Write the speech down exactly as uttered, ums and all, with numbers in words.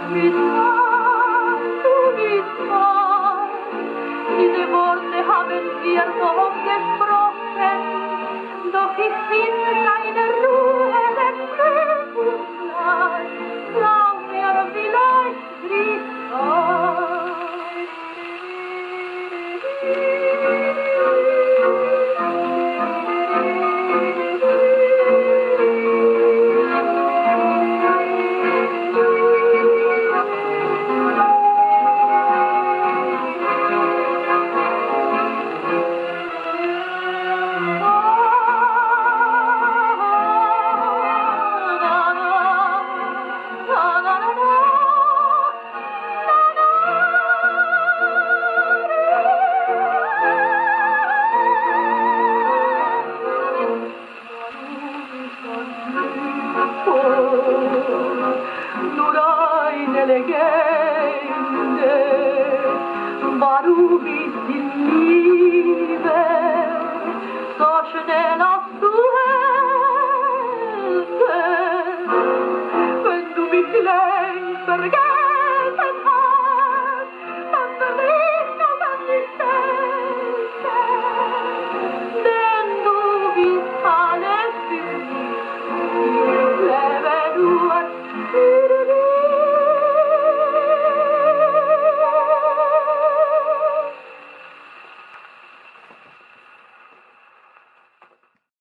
Mit was, du mit was, diese Worte haben wir doch gesprochen, doch ich finde keine Ruhe, denn Möglichkeit, glaub mir, vielleicht trifft nur eine Legende, warum ist die Liebe so schnell aufzuhelfen, wenn du mich längst vergisst.